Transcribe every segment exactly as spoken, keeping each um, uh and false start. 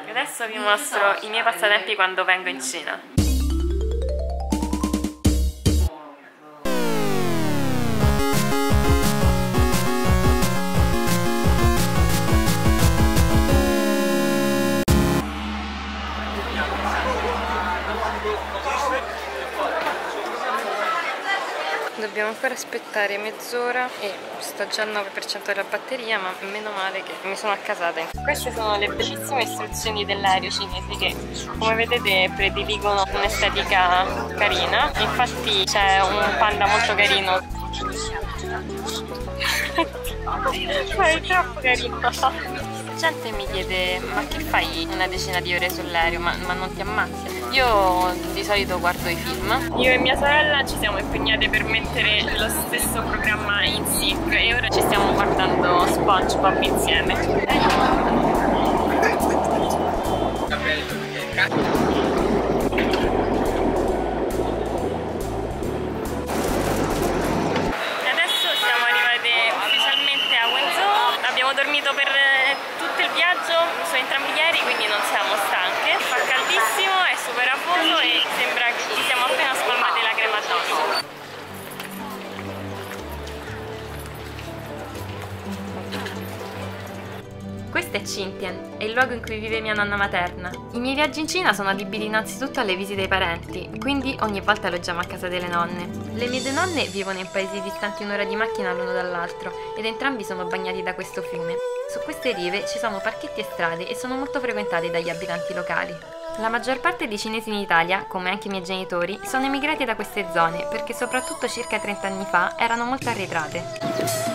Adesso vi mostro i miei passatempi quando vengo in Cina. Dobbiamo ancora aspettare mezz'ora e sto già al nove per cento della batteria, ma meno male che mi sono accasata. Queste sono le bellissime istruzioni dell'aereo cinesi che, come vedete, prediligono un'estetica carina. Infatti c'è un panda molto carino. Ma è troppo carino. La gente mi chiede: ma che fai una decina di ore sull'aereo? Ma, ma non ti ammazzi? Io di solito guardo i film. Io e mia sorella ci siamo impegnate per mettere lo stesso programma in sync e ora ci stiamo guardando SpongeBob insieme. Adesso siamo arrivate ufficialmente a Wenzhou. Abbiamo dormito per tutto il viaggio su entrambi gli aerei, quindi non siamo stanche. Fa caldissimo, è super afoso e sembra che ci siamo appena spalmate la crema addosso. Questo è Xintian, è il luogo in cui vive mia nonna materna. I miei viaggi in Cina sono adibiti innanzitutto alle visite ai parenti, quindi ogni volta alloggiamo a casa delle nonne. Le mie due nonne vivono in paesi distanti un'ora di macchina l'uno dall'altro ed entrambi sono bagnati da questo fiume. Su queste rive ci sono parchetti e strade e sono molto frequentate dagli abitanti locali. La maggior parte dei cinesi in Italia, come anche i miei genitori, sono emigrati da queste zone perché soprattutto circa trenta anni fa erano molto arretrate.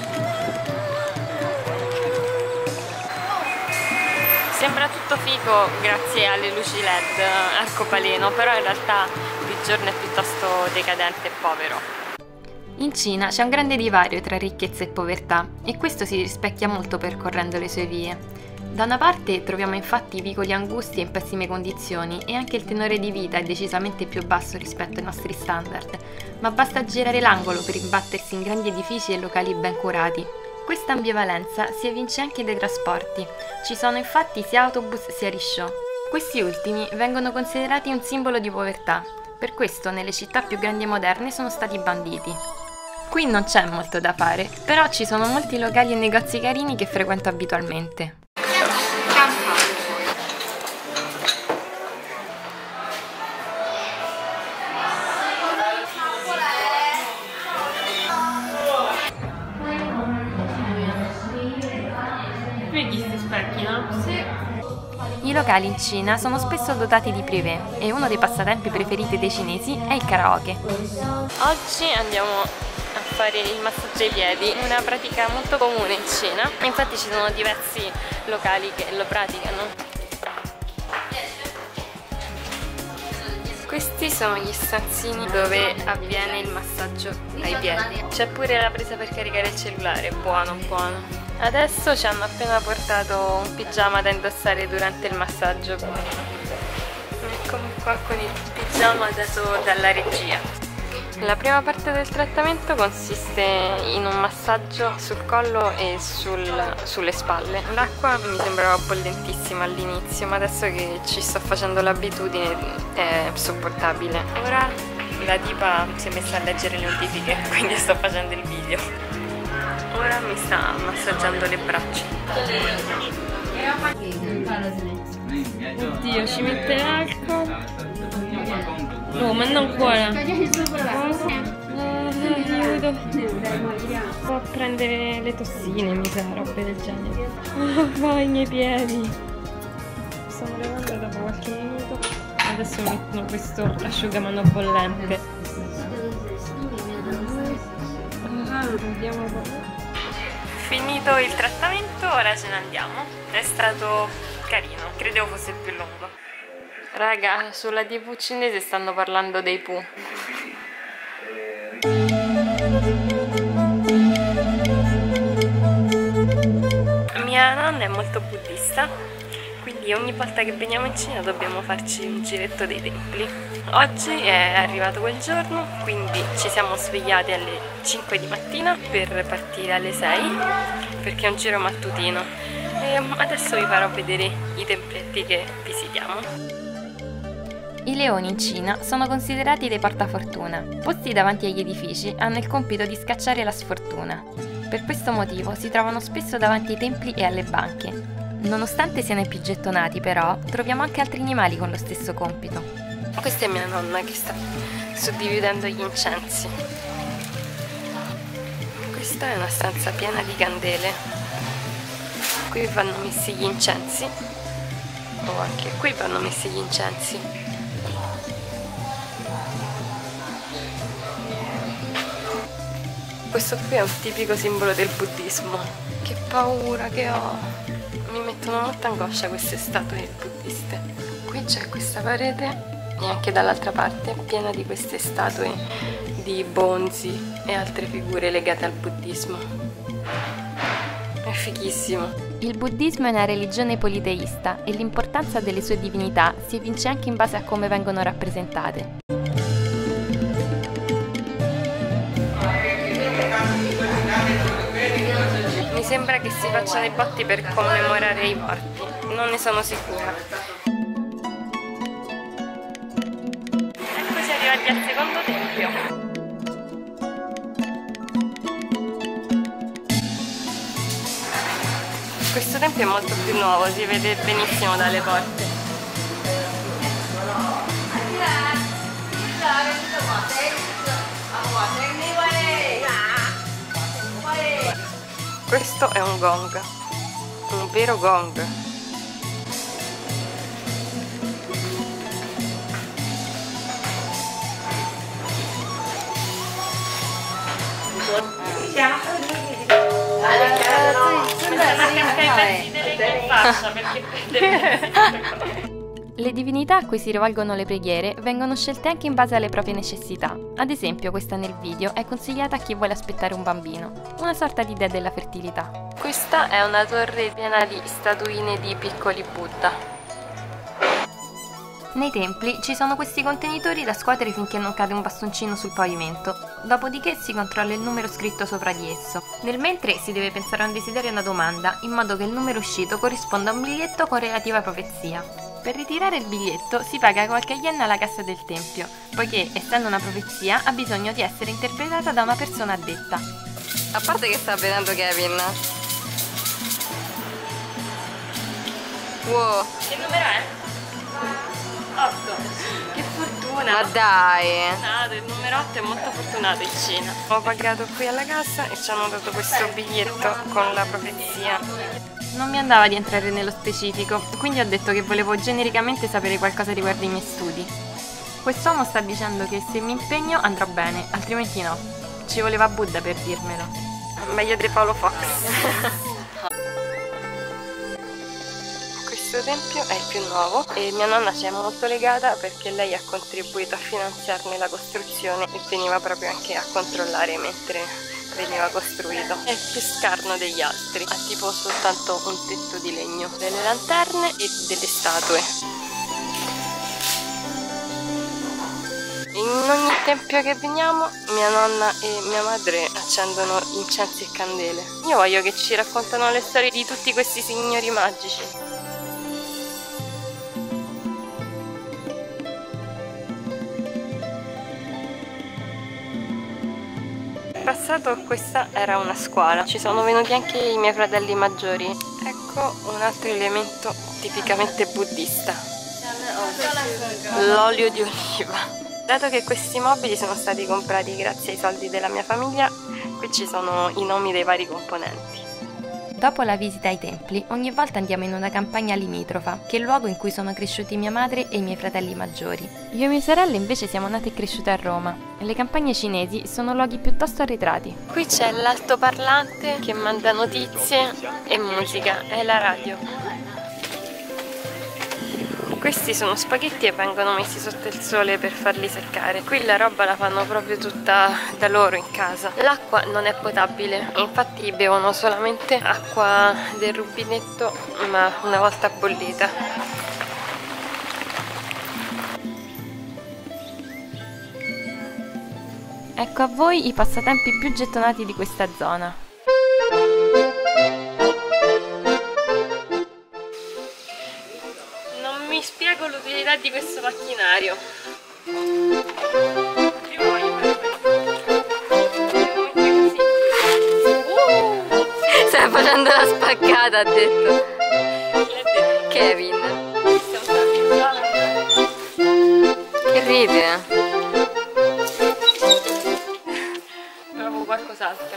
Sembra tutto figo grazie alle luci L E D arcobaleno, però in realtà di giorno è piuttosto decadente e povero. In Cina c'è un grande divario tra ricchezza e povertà e questo si rispecchia molto percorrendo le sue vie. Da una parte troviamo infatti vicoli angusti e in pessime condizioni e anche il tenore di vita è decisamente più basso rispetto ai nostri standard, ma basta girare l'angolo per imbattersi in grandi edifici e locali ben curati. Questa ambivalenza si evince anche dai trasporti. Ci sono infatti sia autobus sia rickshaw. Questi ultimi vengono considerati un simbolo di povertà, per questo nelle città più grandi e moderne sono stati banditi. Qui non c'è molto da fare, però ci sono molti locali e negozi carini che frequento abitualmente. Vedi questi specchi, no? Sì. I locali in Cina sono spesso dotati di privé e uno dei passatempi preferiti dei cinesi è il karaoke. Oggi andiamo a fare il massaggio ai piedi, una pratica molto comune in Cina. Infatti ci sono diversi locali che lo praticano. Questi sono gli stanzini dove avviene il massaggio ai piedi. C'è pure la presa per caricare il cellulare, buono buono. Adesso ci hanno appena portato un pigiama da indossare durante il massaggio. Eccomi qua con il pigiama dato dalla regia. La prima parte del trattamento consiste in un massaggio sul collo e sul, sulle spalle. L'acqua mi sembrava bollentissima all'inizio, ma adesso che ci sto facendo l'abitudine è sopportabile. Ora la tipa si è messa a leggere le notifiche, quindi sto facendo il video. Ora mi sta massaggiando le braccia. Oddio, ci mette l'alcol. Oh, ma non ancora. Oh, aiuto. Può prendere le tossine, mi sa, robe del genere. Oh, vai, i miei piedi. Stanno levando dopo qualche minuto. Adesso mettono questo asciugamano bollente. Vediamo un po'. Finito il trattamento, ora ce ne andiamo. È stato carino, credevo fosse più lungo. Raga, sulla tivù cinese stanno parlando dei Pooh. Mia nonna è molto buddista, quindi ogni volta che veniamo in Cina dobbiamo farci un giretto dei templi. Oggi è arrivato quel giorno, quindi ci siamo svegliati alle cinque di mattina per partire alle sei, perché è un giro mattutino. E adesso vi farò vedere i templetti che visitiamo. I leoni in Cina sono considerati dei portafortuna. Posti davanti agli edifici, hanno il compito di scacciare la sfortuna. Per questo motivo si trovano spesso davanti ai templi e alle banche. Nonostante siano i più gettonati, però, troviamo anche altri animali con lo stesso compito. Questa è mia nonna che sta suddividendo gli incensi. Questa è una stanza piena di candele. Qui vanno messi gli incensi. O anche qui vanno messi gli incensi. Questo qui è un tipico simbolo del buddismo. Che paura che ho! Mi mettono molta angoscia queste statue buddiste. Qui c'è questa parete e anche dall'altra parte piena di queste statue di bonzi e altre figure legate al buddismo. È fighissimo. Il buddismo è una religione politeista e l'importanza delle sue divinità si evince anche in base a come vengono rappresentate. Mi sembra che si facciano i botti per commemorare i morti, non ne sono sicura. Ecco, si arrivati al secondo tempio. Questo tempio è molto più nuovo, si vede benissimo dalle porte. Questo è un gong, un vero gong. Le divinità a cui si rivolgono le preghiere vengono scelte anche in base alle proprie necessità. Ad esempio, questa nel video è consigliata a chi vuole aspettare un bambino, una sorta di dea della fertilità. Questa è una torre piena di statuine di piccoli Buddha. Nei templi ci sono questi contenitori da scuotere finché non cade un bastoncino sul pavimento, dopodiché si controlla il numero scritto sopra di esso. Nel mentre si deve pensare a un desiderio e una domanda, in modo che il numero uscito corrisponda a un biglietto con relativa profezia. Per ritirare il biglietto si paga qualche yen alla cassa del tempio, poiché, essendo una profezia, ha bisogno di essere interpretata da una persona addetta. A parte che sta avvenendo Kevin. Wow. Che numero è? otto. Che fortuna. Ma dai. Il numero otto è molto fortunato in Cina. Ho pagato qui alla cassa e ci hanno dato questo biglietto con la profezia. Non mi andava di entrare nello specifico, quindi ho detto che volevo genericamente sapere qualcosa riguardo i miei studi. Quest'uomo sta dicendo che se mi impegno andrò bene, altrimenti no. Ci voleva Buddha per dirmelo. Meglio di Paolo Fox. Questo tempio è il più nuovo e mia nonna ci è molto legata perché lei ha contribuito a finanziarne la costruzione e veniva proprio anche a controllare mentre veniva costruito. È il più scarno degli altri, ha tipo soltanto un tetto di legno, delle lanterne e delle statue. In ogni tempio che veniamo mia nonna e mia madre accendono incensi e candele. Io voglio che ci raccontano le storie di tutti questi signori magici. In passato questa era una scuola, ci sono venuti anche i miei fratelli maggiori. Ecco un altro elemento tipicamente buddista, l'olio di oliva. Dato che questi mobili sono stati comprati grazie ai soldi della mia famiglia, qui ci sono i nomi dei vari componenti. Dopo la visita ai templi, ogni volta andiamo in una campagna limitrofa, che è il luogo in cui sono cresciuti mia madre e i miei fratelli maggiori. Io e mie sorelle invece siamo nate e cresciute a Roma. Le campagne cinesi sono luoghi piuttosto arretrati. Qui c'è l'altoparlante che manda notizie e musica, è la radio. Questi sono spaghetti e vengono messi sotto il sole per farli seccare. Qui la roba la fanno proprio tutta da loro in casa. L'acqua non è potabile, infatti bevono solamente acqua del rubinetto, ma una volta bollita. Ecco a voi i passatempi più gettonati di questa zona. mi spiego l'utilità di questo macchinario. Prima voglio fare questo. Uh! Stai facendo la spaccata, ha detto. Kevin. Che ride? Provo qualcos'altro.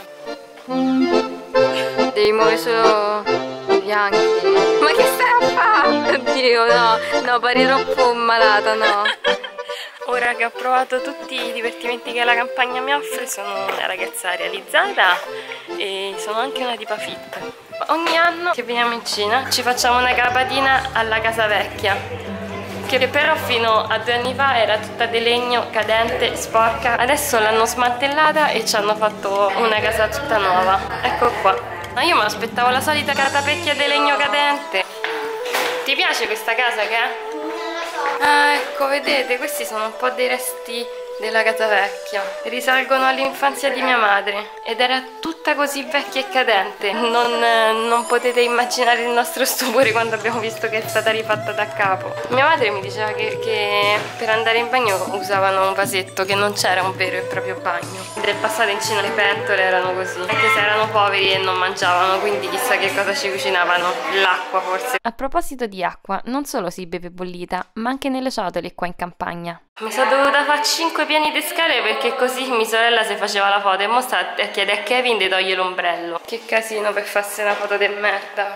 Devi muovere solo i fianchi. Ma che stai a fare? Oddio, no, no, pari troppo malata, no. Ora che ho provato tutti i divertimenti che la campagna mi offre, sono una ragazza realizzata e sono anche una tipa fit. Ogni anno che veniamo in Cina ci facciamo una capatina alla casa vecchia, che però fino a due anni fa era tutta di legno, cadente, sporca. Adesso l'hanno smantellata e ci hanno fatto una casa tutta nuova. Ecco qua. Ma io mi aspettavo la solita catapecchia di legno cadente. Ti piace questa casa che è? Ah, ecco, vedete, questi sono un po' dei resti della casa vecchia. Risalgono all'infanzia di mia madre ed era tutta così vecchia e cadente. Non, non potete immaginare il nostro stupore quando abbiamo visto che è stata rifatta da capo. Mia madre mi diceva che, che per andare in bagno usavano un vasetto, che non c'era un vero e proprio bagno. Del passato in Cina le pentole erano così, anche se erano poveri e non mangiavano, quindi chissà che cosa ci cucinavano. L'acqua forse. A proposito di acqua, non solo si beve bollita, ma anche nelle ciotole qua in campagna. Mi sono dovuta fare cinque piani di scale perché così mia sorella si faceva la foto e mo sta a chiedere a Kevin di togliere l'ombrello. Che casino per farsi una foto di merda.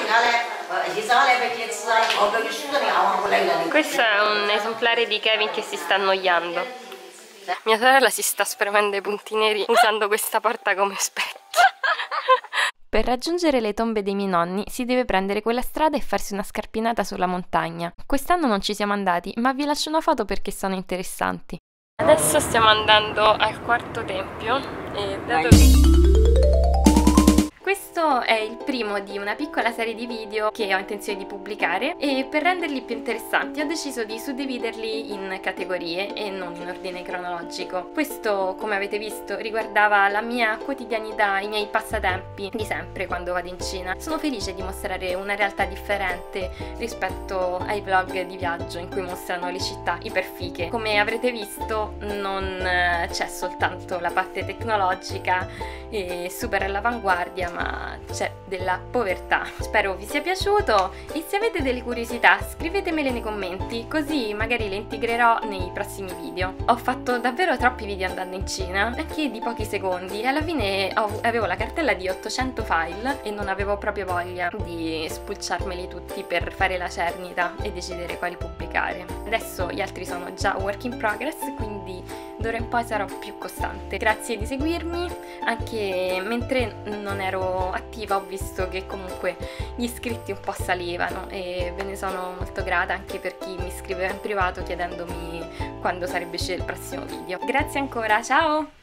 Questo è un esemplare di Kevin che si sta annoiando. Mia sorella si sta spremendo i punti neri usando questa porta come specchio. Per raggiungere le tombe dei miei nonni si deve prendere quella strada e farsi una scarpinata sulla montagna. Quest'anno non ci siamo andati, ma vi lascio una foto perché sono interessanti. Adesso stiamo andando al quarto tempio e dato che... Questo è il primo di una piccola serie di video che ho intenzione di pubblicare e per renderli più interessanti ho deciso di suddividerli in categorie e non in ordine cronologico. Questo, come avete visto, riguardava la mia quotidianità, i miei passatempi di sempre quando vado in Cina. Sono felice di mostrare una realtà differente rispetto ai vlog di viaggio in cui mostrano le città iperfiche. Come avrete visto non c'è soltanto la parte tecnologica e super all'avanguardia, ma c'è della povertà. Spero vi sia piaciuto e se avete delle curiosità scrivetemele nei commenti, così magari le integrerò nei prossimi video. Ho fatto davvero troppi video andando in Cina, anche di pochi secondi, e alla fine ho, avevo la cartella di ottocento file e non avevo proprio voglia di spulciarmeli tutti per fare la cernita e decidere quali pubblicare. Adesso gli altri sono già work in progress, quindi d'ora in poi sarò più costante. Grazie di seguirmi, anche mentre non ero attiva ho visto che comunque gli iscritti un po' salivano e ve ne sono molto grata, anche per chi mi scriveva in privato chiedendomi quando sarebbe uscito il prossimo video. Grazie ancora, ciao!